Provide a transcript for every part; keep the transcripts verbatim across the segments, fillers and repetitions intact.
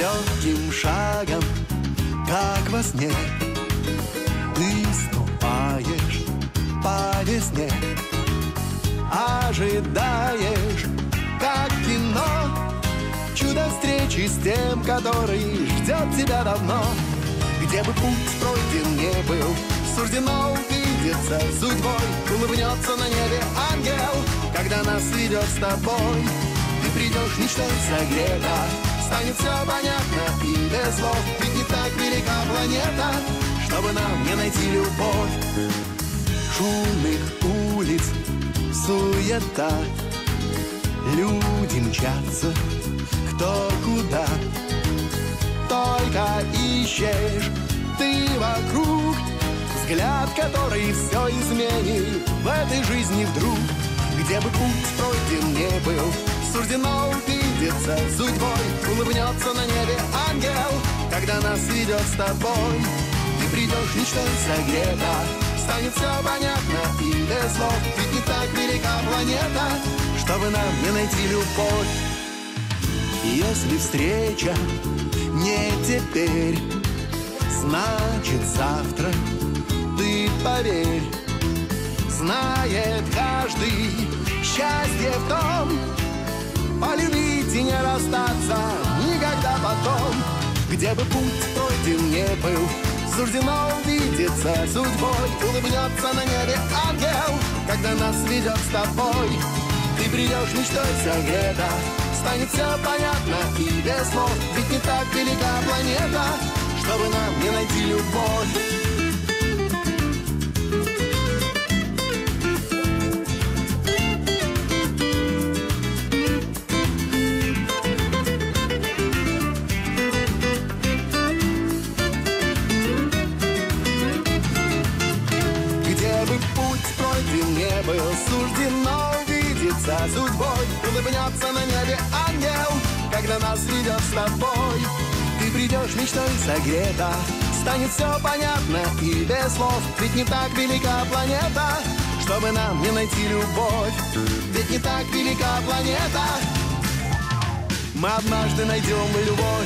легким шагом, как во сне, ты ступаешь по весне, ожидаешь, как кино, чудо встречи с тем, который ждет тебя давно. Где бы путь пройден не был, суждено увидеться судьбой. Улыбнется на небе ангел, когда нас ведет с тобой. Ты придешь мечтой согрета, станет все понятно и без слов. Ведь не так велика планета, чтобы нам не найти любовь. Шумных улиц суета, люди мчатся кто куда. Только ищешь ты вокруг взгляд, который все изменит в этой жизни вдруг. Где бы путь пройден не был, суждено увидеться судьбой. Улыбнется на небе ангел, когда нас ведет с тобой. Ты придешь мечтой согрета, станет все понятно и без слов. Ведь не так велика планета, чтобы нам не найти любовь. Если встреча не теперь, значит завтра, ты поверь. Знает каждый счастье в том, полюбить и не расстаться никогда потом. Где бы путь пройден не был, суждено увидеться судьбой. Улыбнется на небе ангел, когда нас ведет с тобой. Ты придешь мечтой согрета, станет все понятно и без слов. Ведь не так велика планета, чтобы нам не найти любовь. Не был суждено увидеться судьбой. Улыбнется на небе ангел, когда нас ведет с тобой. Ты придешь мечтой согрета, станет все понятно и без слов. Ведь не так велика планета, чтобы нам не найти любовь. Ведь не так велика планета, мы однажды найдем любовь.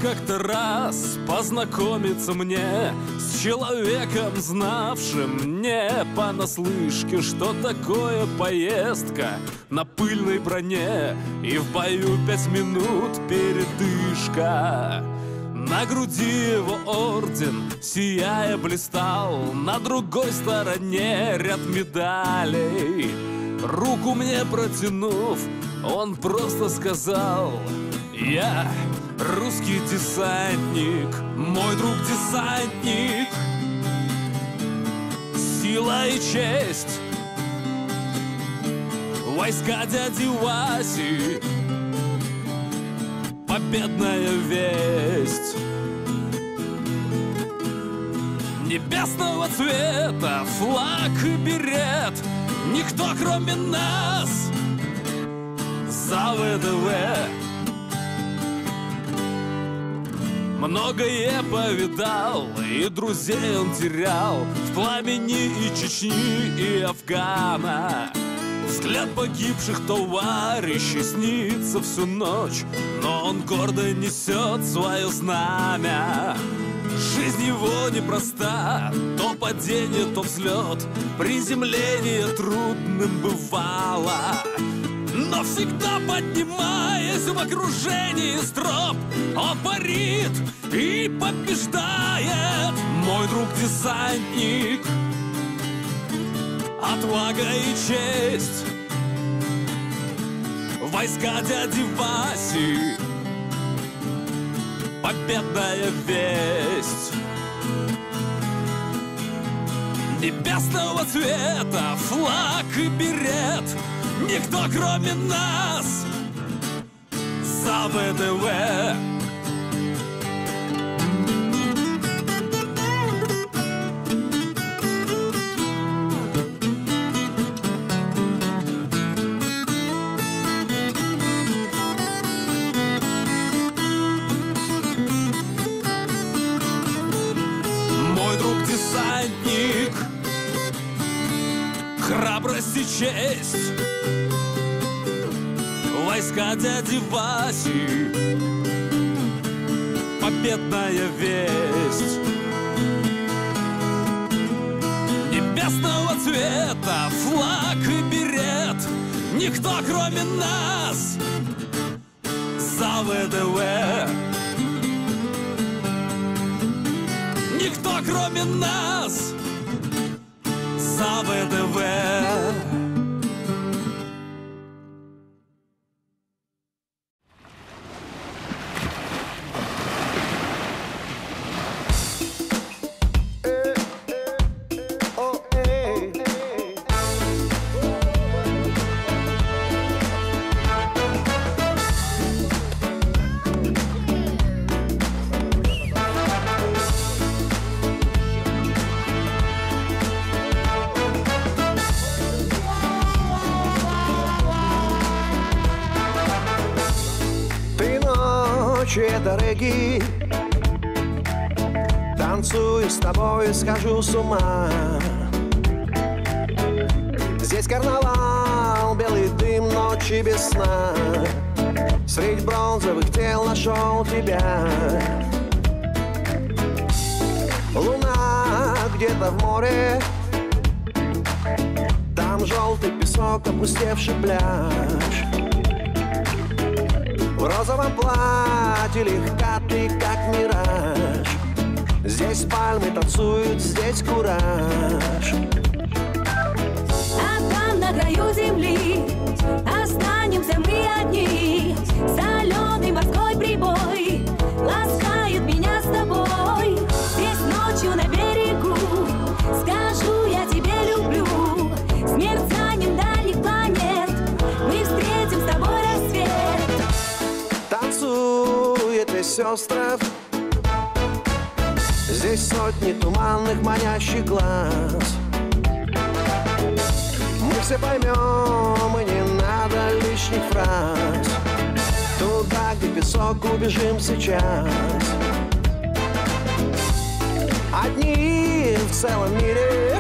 как-то раз познакомиться мне с человеком, знавшим не понаслышке, что такое поездка на пыльной броне и в бою пять минут передышка. На груди его орден, сияя, блистал, на другой стороне ряд медалей. Руку мне протянув, он просто сказал: я русский десантник, мой друг десантник. Сила и честь, войска дяди Васи, победная весть. Небесного цвета флаг и берет, никто кроме нас за ВДВ. Многое повидал, и друзей он терял в пламени и Чечни, и Афгана. Взгляд погибших товарищей снится всю ночь, но он гордо несет свое знамя. Жизнь его непроста, то падение, то взлет, приземление трудным бывало. Но всегда поднимаясь в окружении строп, он парит и побеждает. Мой друг десантник, отвага и честь, войска дяди Васи, победная весть. Небесного цвета флаг и берет, никто кроме нас за ВДВ. Мой друг десантник, храбрость и честь, войска дяди Васи, победная весть. Небесного цвета флаг и берет, никто кроме нас за ВДВ. Никто кроме нас за ВДВ. Это регги, танцую с тобой, схожу с ума. Здесь карнавал, белый дым, ночи без сна. Средь бронзовых тел нашел тебя. Луна где-то в море, там желтый песок, опустевший пляж. В розовом платье легка ты, как мираж. Здесь пальмы танцуют, здесь кураж. А там на краю земли останемся мы одни. Соленый морской прибой ласкает меня с тобой. Здесь ночью на берегу скажу я тебе люблю. С мерцанием дальних планет мы встретим с тобой рассвет. Танцует весь остров, здесь сотни туманных манящих глаз. Мы все поймем, и не надо лишних фраз. Туда, где песок, убежим сейчас. Одни в целом мире,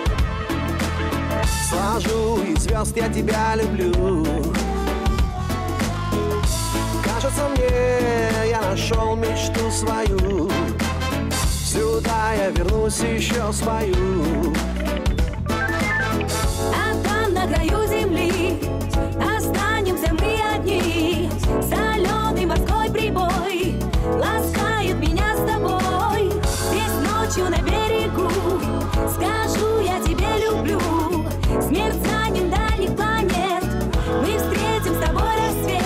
сложу из звезд я тебя люблю. Кажется мне, я нашел мечту свою. Сюда я вернусь, еще спою. А там на краю земли останемся мы одни. Соленый морской прибой ласкает меня с тобой. Здесь ночью на берегу скажу я тебе люблю. С мерцанием дальних планет мы встретим с тобой рассвет.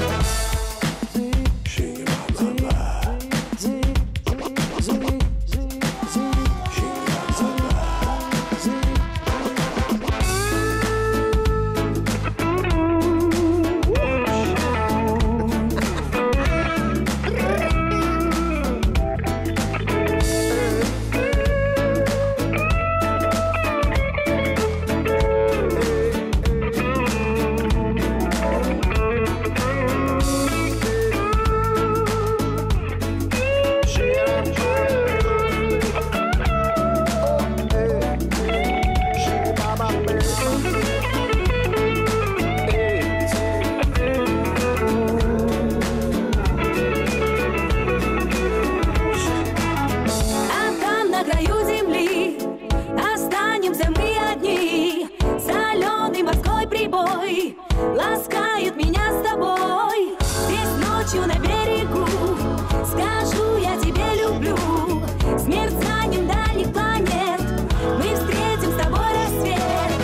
Ласкает меня с тобой. Здесь ночью на берегу скажу я тебе люблю. С мерцанием дальних планет мы встретим с тобой рассвет.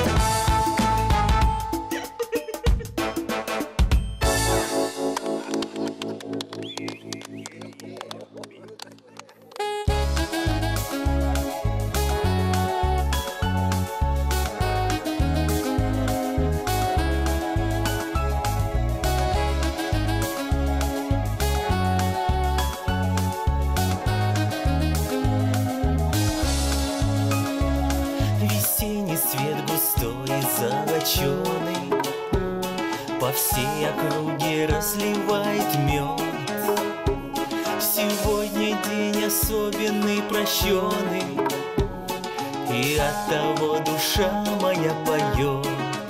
По всей округе разливает мед. Сегодня день особенный, прощенный, и оттого душа моя поет.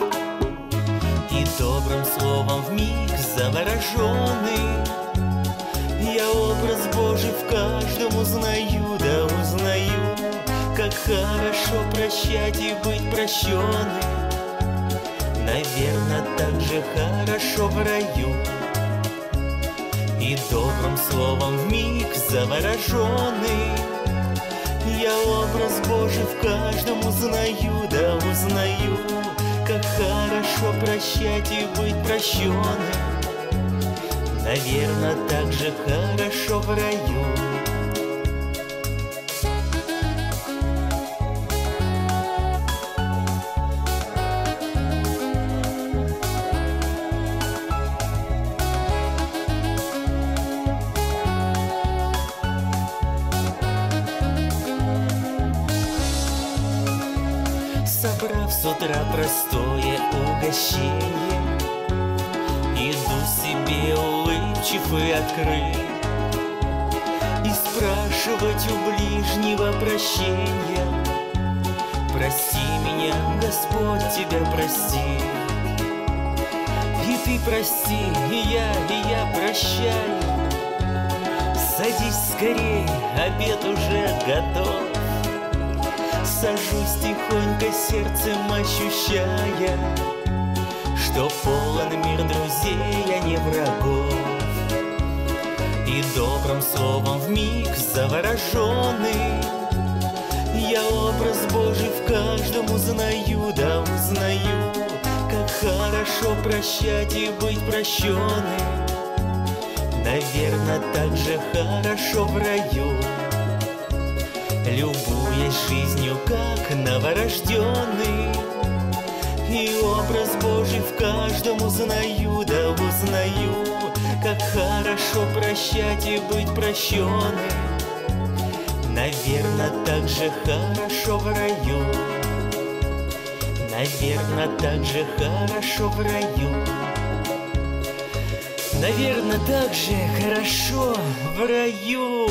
И добрым словом вмиг завороженный я образ Божий в каждом узнаю, да узнаю, как хорошо прощать и быть прощенным. Наверно, так же хорошо в раю. И добрым словом вмиг завороженный я образ Божий в каждом узнаю, да узнаю, как хорошо прощать и быть прощенным. Наверно, так же хорошо в раю. Собрав с утра простое угощение, иду себе улыбчив и открыт, и спрашивать у ближнего прощения. Прости меня, Господь, тебя прости. И ты прости, и я, и я прощаю. Садись скорей, обед уже готов. Сажусь тихонько, сердцем ощущая, что полон мир друзей, а не врагов. И добрым словом вмиг завороженный я образ Божий в каждом узнаю, да узнаю, как хорошо прощать и быть прощенным. Наверно, так же хорошо в раю. Любуясь жизнью, как новорожденный, и образ Божий в каждом узнаю, да узнаю, как хорошо прощать и быть прощенным. Наверно, так же хорошо в раю. Наверно, так же хорошо в раю. Наверно, так же хорошо в раю.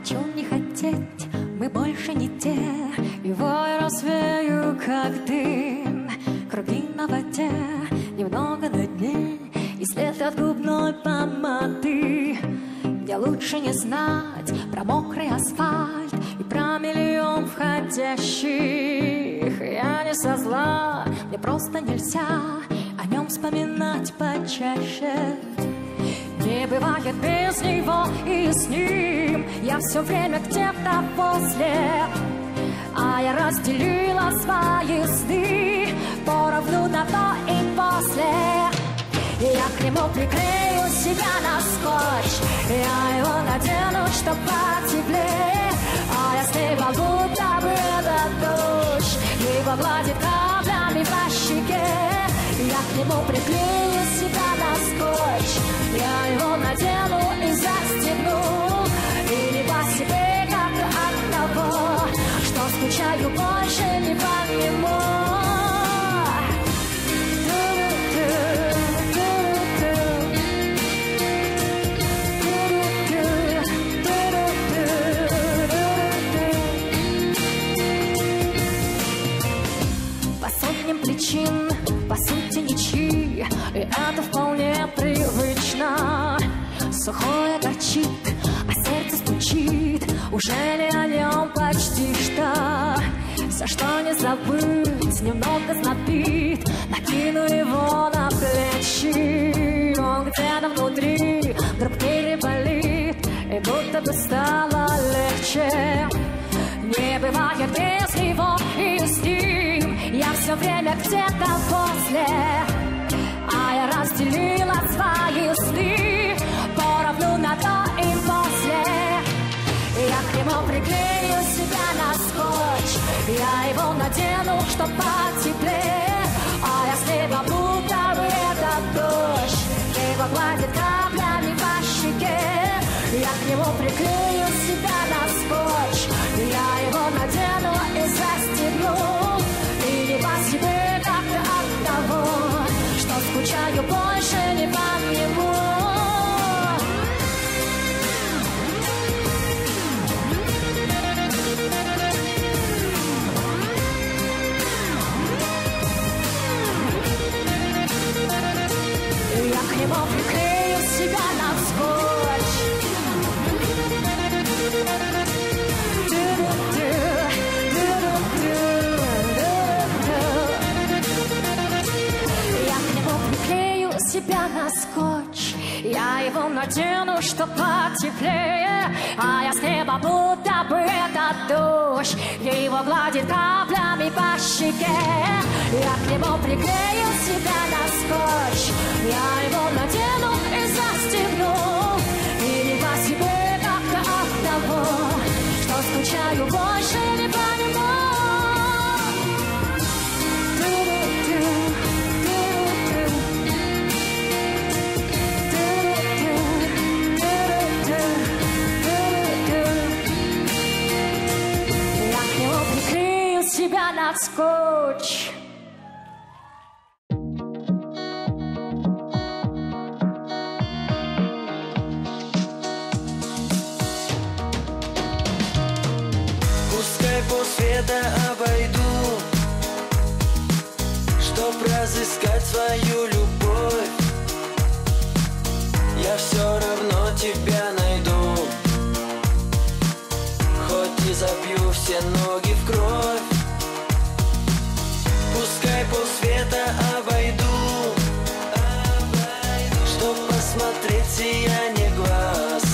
Хочу не хотеть, мы больше не те. Его я развею, как дым. Круги на воде, немного на дне, и след от губной помады. Где лучше не знать про мокрый асфальт и про миллион входящих. Я не со зла, мне просто нельзя о нем вспоминать почаще. Не бывает без него и с ним. Я все время где-то после, а я разделила свои сны поровну на до и после. Я к нему приклею себя на скотч, я его надену, чтоб потеплее, а я с ним будто бы этот дождь его гладит каплями по щеке. Я к нему приклею себя на скотч, я его надену и застегну, и не по себе, как от того, что скучаю больше не по нему. Причин, по сути, ничьи, и это вполне привычно. Сухое горчит, а сердце стучит, уже не о нем почти что. Все, что не забыть, немного знобит, накину его на плечи. Он где-то внутри вдруг переболит, и будто бы стало легче. Не бывает без него и с ним. Я все время где-то после, а я разделила свои сны поровну на до и после. Я к нему приклею себя на скотч, я его надену, чтоб потеплее, а я с неба будто бы этот дождь его гладит каплями по щеке. Я к нему приклею себя на скотч, я его надену и застегну, и не по себе как-то от того, что скучаю больше не по нему. Я к нему приклею себя на скотч. Себя на скотч, я его надену, чтоб потеплее, а я с неба будто бы этот дождь его гладит каплями по щеке. Я к нему приклею себя на скотч, я его надену и застегну, и не по себе как-то от того, что скучаю больше не по нему. Себя на скотч. Пускай полсвета обойду, чтоб разыскать свою любовь. Я все равно тебя найду, хоть и забью все ноги в кровь. Пускай полсвета обойду, чтоб посмотреть сияние глаз.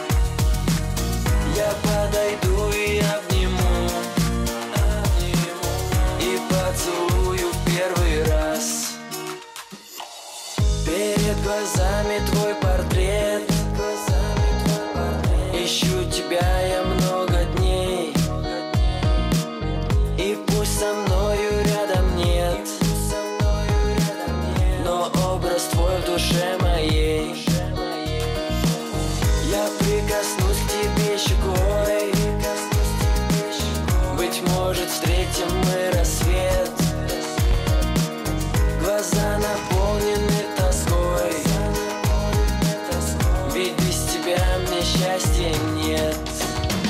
Я подойду и обниму, и поцелую в первый раз. Перед глазами твой портрет, ищу тебя я много дней, и пусть со мною рядом нет, но образ твой в душе моей. Я прикоснусь к тебе щекой, быть может встретим мы рассвет. Глаза наполнены тоской, ведь без тебя мне счастья нет.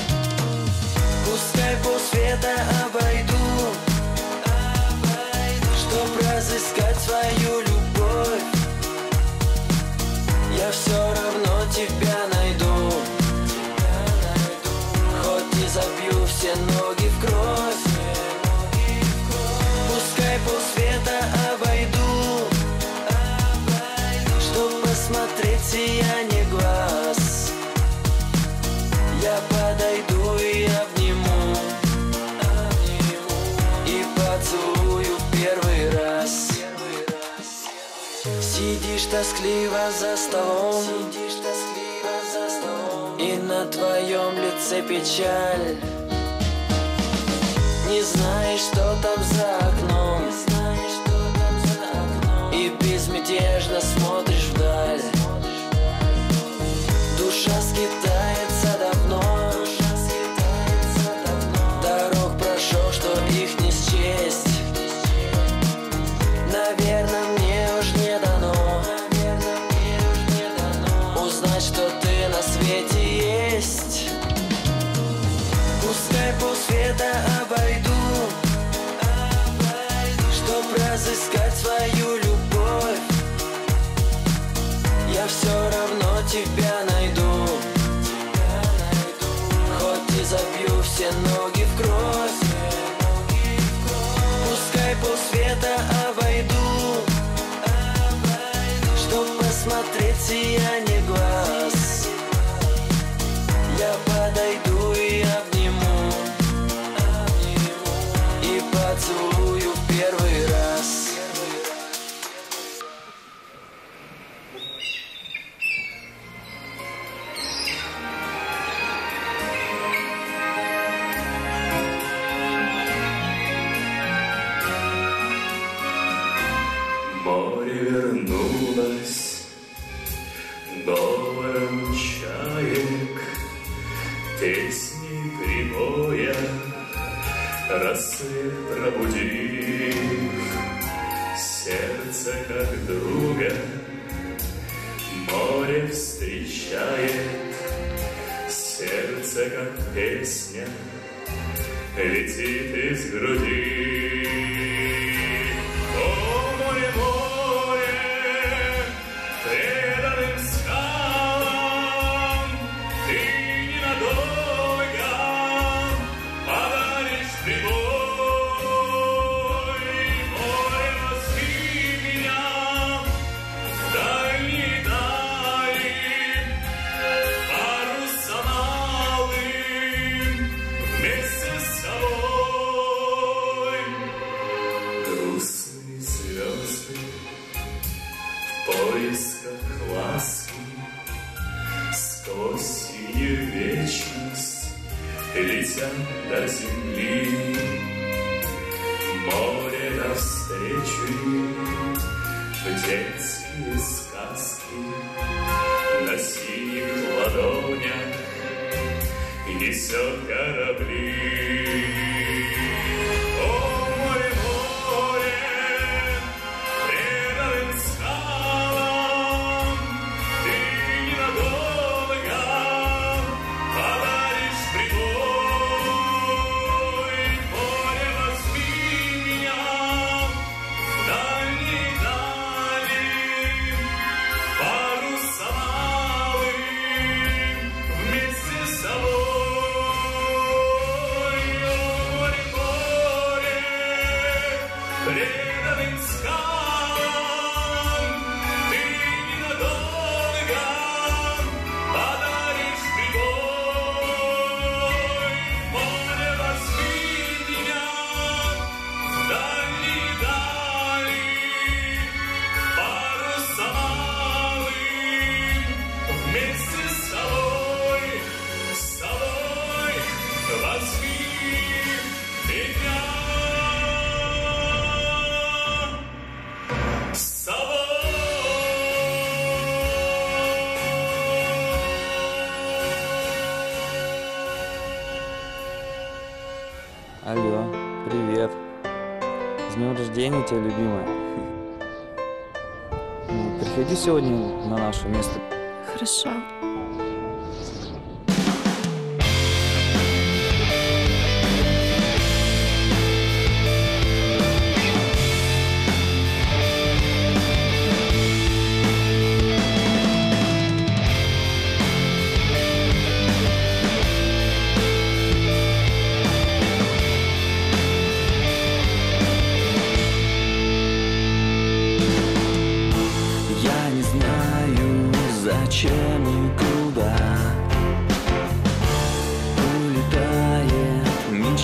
света обойду, чтоб разыскать свою любовь. Я все равно тебя найду, хоть и забью все ноги в кровь. Пускай полсвета обойду, чтоб посмотреть сияние глаз. Я подойду и обниму, и поцелую в первый раз. Сидишь тоскливо за столом, и на твоем лице печаль. Не знаешь, что там за окном, и безмятежно смотришь вдаль. Душа скитается давно, дорог прошел, что их не счесть. Наверное, мне уж не дано узнать, что ты на свете есть. Пускай полсвета обойду, чтоб разыскать свою любовь. Я все равно тебя найду, хоть и забью все ноги в кровь. Пускай полсвета обойду, чтоб посмотреть сияние глаз. Я подойду и обниму, и поцелую в первый раз. Море вернулось говором чаек, песней прибоя, рассвет пробудив, сердце как друга море встречает, сердце как песня летит из груди. О, море, море, преданным скалам ты ненадолго подаришь прибой. Море, возьми меня в дальние дали, парусом алым вместе с собой. Грустные звезды в поисках ласки сквозь синюю вечность летят до земли. Море навстречу им в детские сказки на синих ладонях несет корабли. О, море, море, преданным скалам ты ненадолго подаришь прибой. Море, возьми меня в дальние дали, парусом алым вместе с собой. О, море, море, преданным скалам ты ненадолго подаришь прибой. Море, возьми меня в дальние дали, парусом алым вместе с собой, с собой возьми меня с собой. Алло, привет. С днем рождения тебя, любимая. Ну, приходи сегодня на наше место. Хорошо.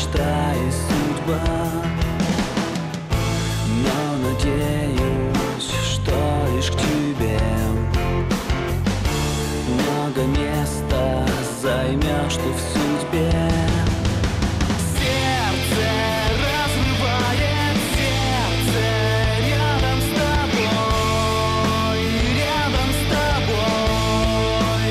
мечта и судьба. Но надеюсь, что лишь к тебе много места займешь ты в судьбе. Сердце разрывает сердце рядом с тобой, рядом с тобой.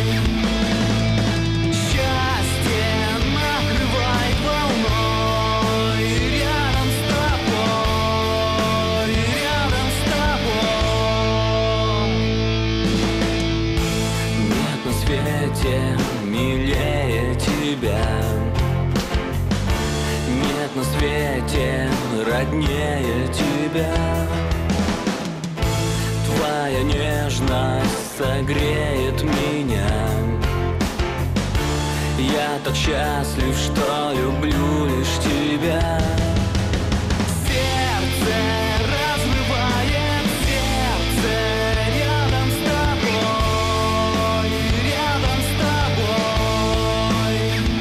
Счастье накрывает волной рядом с тобой, рядом с тобой. Нет на свете милее тебя, нет на свете роднее тебя. Твоя нежность согреет меня. Я так счастлив, что люблю лишь тебя. Сердце разрывает сердце рядом с тобой, рядом с тобой.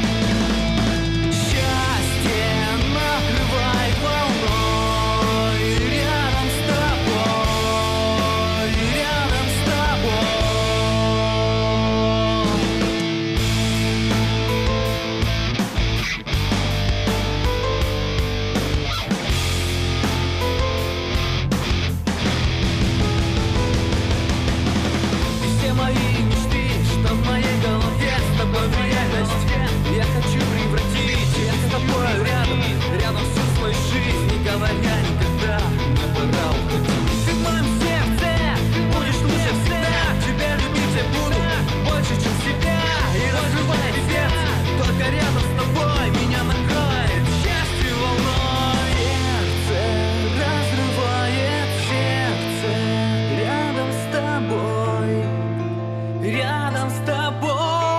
Счастье накрывает волной рядом с тобой, рядом с тобой. И все мои мечты, что в моей голове с тобой в реальность я хочу превратить. Я с тобой рядом, рядом всю свою жизнь, не говоря никогда, мне пора уходить. Ты в моем сердце, будешь лучше всегда. Тебя любить я буду больше, чем себя. И разрывает сердце, только рядом с тобой меня накроет счастье волной. Сердце разрывает сердце рядом с тобой, рядом с тобой.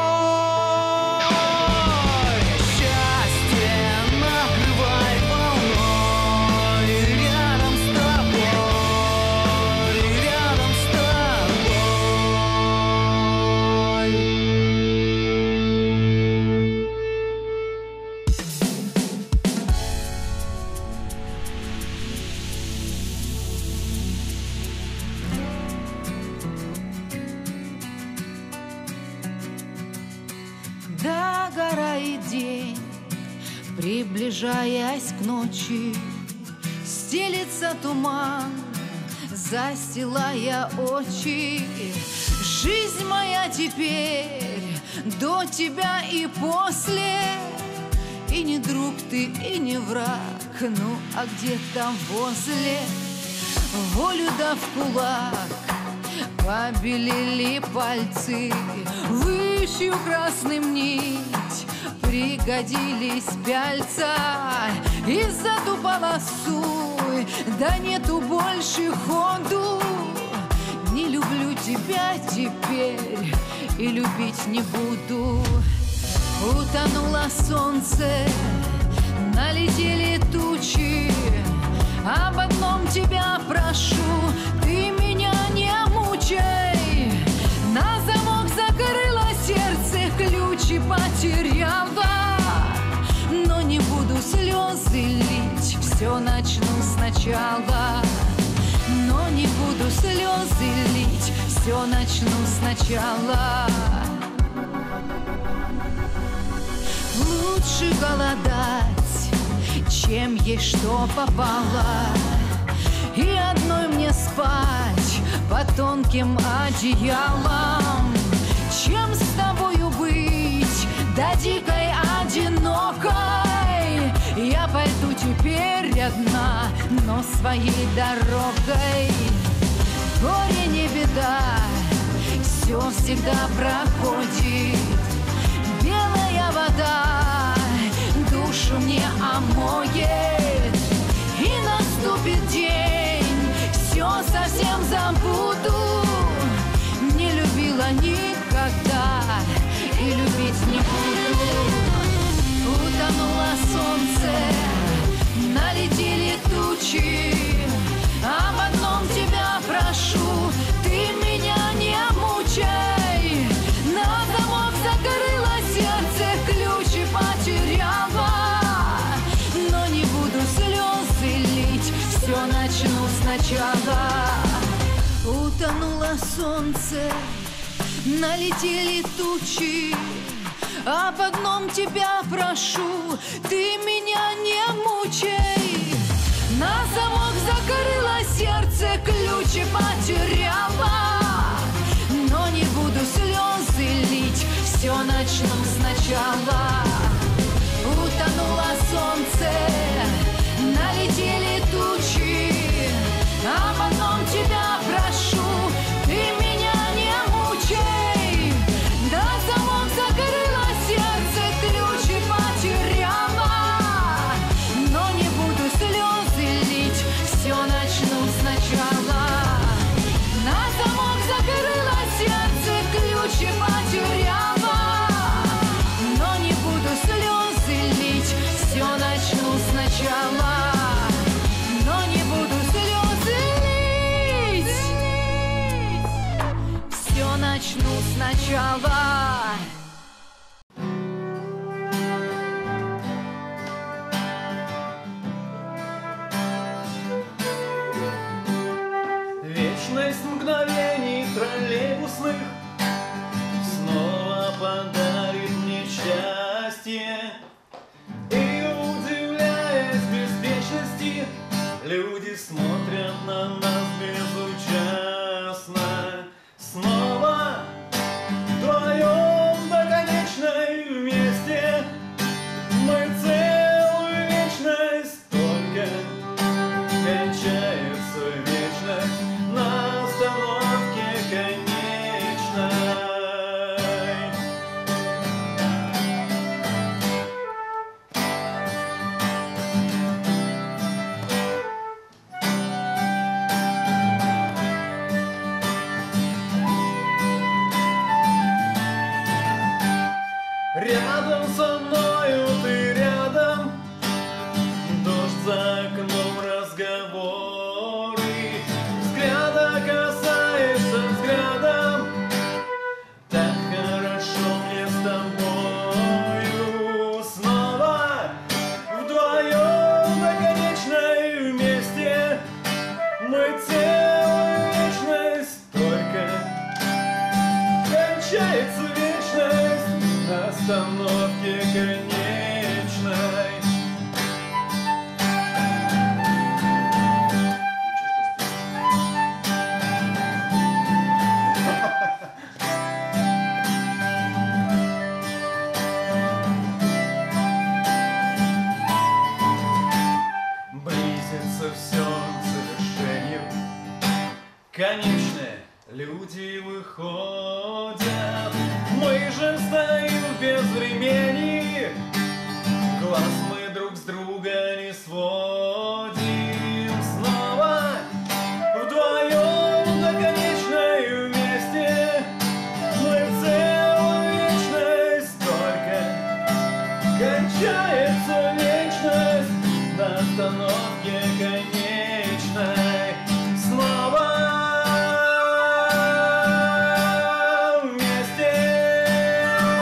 Счастье накрывает волной рядом с тобой, рядом с тобой. Догорает день, приближаясь к ночи, стелится туман, застилая очи. Жизнь моя теперь до тебя и после. И не друг ты, и не враг, ну а где-то возле. Волю да в кулак побелели пальцы, вышью красным нить пригодились пяльца. И за ту полосу, да нету больше ходу. Не люблю тебя теперь и любить не буду. Утонуло солнце, налетели тучи. Об одном тебя прошу, ты меня не мучай. На замок закрыла сердце, ключи потеряла. Но не буду слезы лить, все начну сначала. Но не буду слезы лить, все начну сначала. Лучше голодать, чем есть что попало, и одной мне спать под тонким одеялом, чем с тобою быть, да дикой одинокой. Я пойду теперь одна, но своей дорогой. Горе не беда, все всегда проходит. Белая вода душу мне омоет, и наступит день, все совсем забуду. Не любила никогда и любить не буду. Утонуло солнце, налетели тучи. Об одном тебя прошу, ты меня не мучай. На замок закрыла сердце, ключи потеряла. сначала. Утонуло солнце, налетели тучи, об одном тебя прошу, ты меня не мучай. На замок закрыла сердце, ключи потеряла, но не буду слезы лить, все начну сначала. Утонуло солнце, налетели тучи, об одном тебя прошу, ты меня не мучай. На замок закрыла сердце, ключи потеряла, но не буду слезы лить, все начну сначала. На замок закрыла сердце, ключи потеряла, но не буду слезы лить, все начну сначала. Но не буду слезы лить, все начну сначала. Вечность мгновений троллейбусных снова подарит мне счастье. И, удивляясь беспечности, люди смотрят на нас безучастно. Снова вдвоем до конечной вместе мы целую вечность, только кончается вечность на остановке конечной. Рядом со мною ты рядом, дождь за окном, разговоры, взгляда касаешься взглядом, так хорошо мне с тобою. Снова вдвоем до конечной вместе мы целую вечность, только кончается вечность на остановке конечной. Близится все к завершению конечное, люди выходят, мы же стоим в безвремени, глаз мы друг с друга не сводим. Снова вдвоем до конечной вместе мы целую вечность, только кончается вечность на остановке конечной. Снова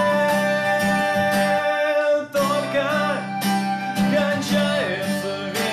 кончается вечность.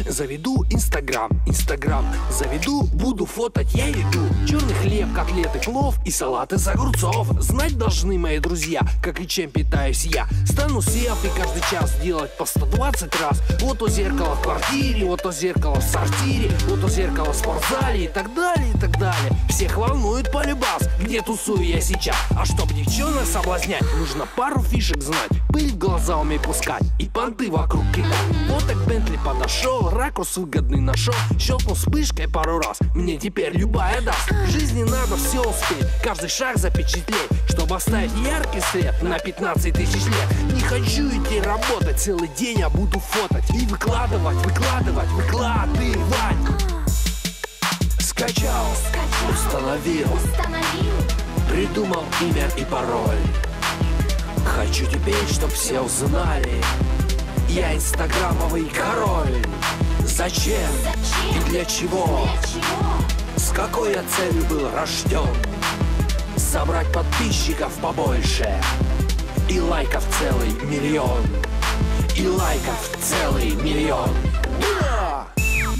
Заведу Инстаграм, Инстаграм заведу, буду фотать я еду. Черный хлеб, котлеты, плов и салат из огурцов. Знать должны мои друзья, как и чем питаюсь я. Стану селфи каждый час делать по сто двадцать раз. Вот то зеркало в квартире, вот то зеркало в сортире, вот то зеркало в спортзале и так далее, и так далее. Всех волнует полюбас, где тусую я сейчас. А чтоб девчонок соблазнять, нужно пару фишек знать. Пыль в глаза уметь пускать и понты вокруг кидать. Вот так Бентли подошел, ракурс выгодный нашел. Щелкнул вспышкой пару раз, мне теперь любая даст. В жизни надо все успеть, каждый шаг запечатлеть, чтобы оставить яркий след на пятнадцать тысяч лет. Не хочу идти работать целый день, а буду фотать и выкладывать, выкладывать, выкладывать. Скачал, установил, придумал имя и пароль. Хочу теперь, чтоб все узнали, я инстаграмовый король. Зачем и для чего? С какой я целью был рожден? Собрать подписчиков побольше и лайков целый миллион. И лайков целый миллион. Да!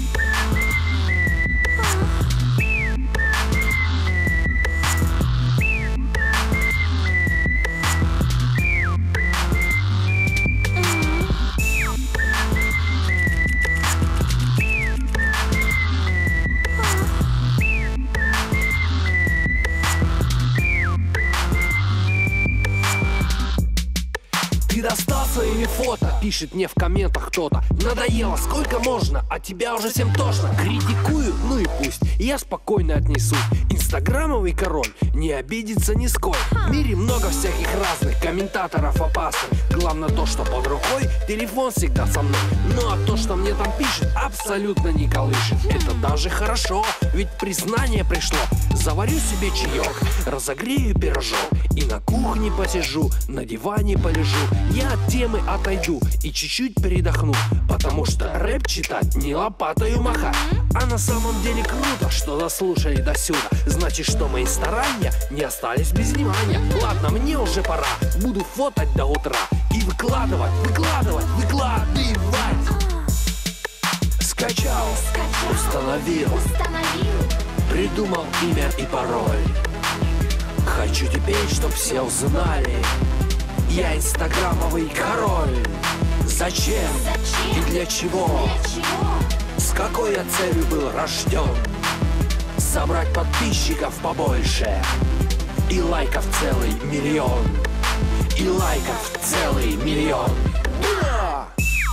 Ты достал своими фото, пишет мне в комментах кто-то. Надоело, сколько можно, а тебя уже всем тошно. Критикую, ну и пусть, я спокойно отнесусь. Инстаграмовый король не обидится нисколько. В мире много всяких разных комментаторов опасных. Главное то, что под рукой телефон всегда со мной. Ну а то, что мне там пишет, абсолютно не колышет. Это даже хорошо, ведь признание пришло. Заварю себе чаек, разогрею пирожок и на кухне посижу, на диване полежу. Я от темы отойду и чуть-чуть передохну, потому что рэп читать не лопатою махать. А на самом деле круто, что дослушали до сюда. Значит, что мои старания не остались без внимания. Ладно, мне уже пора, буду фотать до утра и выкладывать, выкладывать, выкладывать. Скачал, установил, придумал имя и пароль. Хочу теперь, чтоб все узнали, я инстаграмовый король. Зачем и для чего? С какой я целью был рожден? Собрать подписчиков побольше и лайков целый миллион. И лайков целый миллион. Да!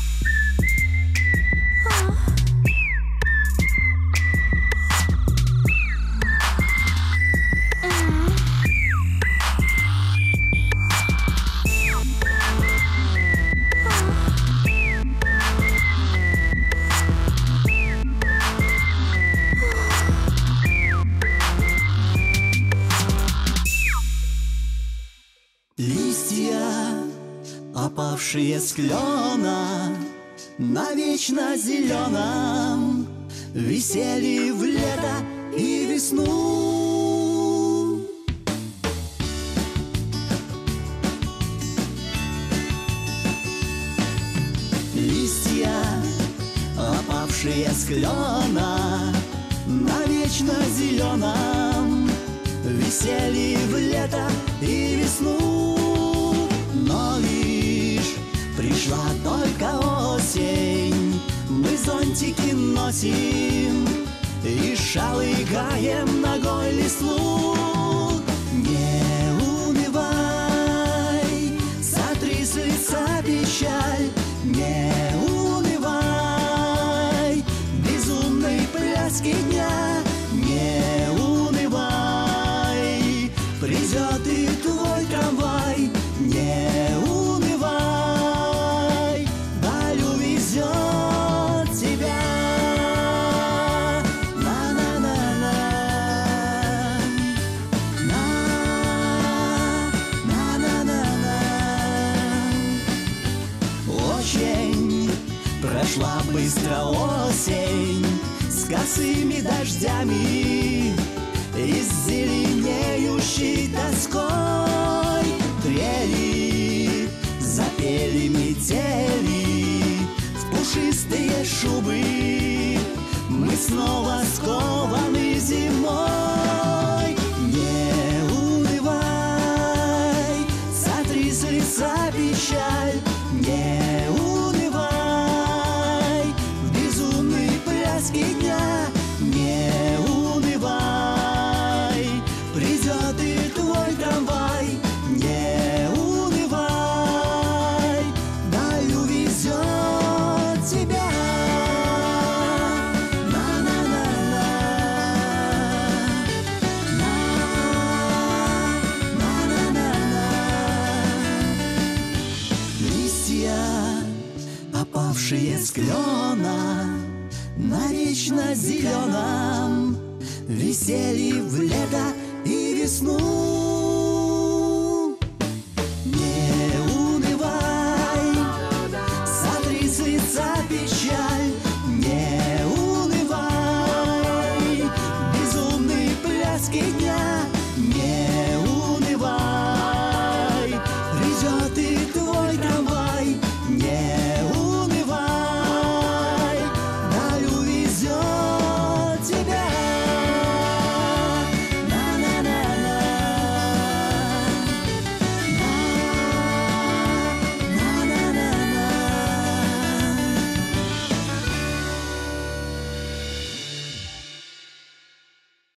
Листья, опавшие с клена, навечно зеленом, висели в лето и весну. Листья, опавшие с клена, навечно зеленом, висели в лето и весну. Но лишь пришла только осень, мы зонтики носим и шалыгаем ногой листву. Не унывай, сотри с лица печаль, не унывай, безумной пляски дня, не унывай, придет и твой трамвай, не унывай, даль увезет тебя. На-на-на-на, на-на-на-на. Очень прошла быстро осень с косыми дождями и с зеленеющей тоской. Трели, запели метели, в пушистые шубы. Мы снова скованы зимой. Не унывай, сотри с лица печаль. Не унывай, в безумной пляске дня. Не унывай, придет и твой трамвай. Не унывай, даль увезет тебя. На-на-на-на, на-на-на-на. Листья, опавшие с клена, навечно зеленом висели в лето и весну.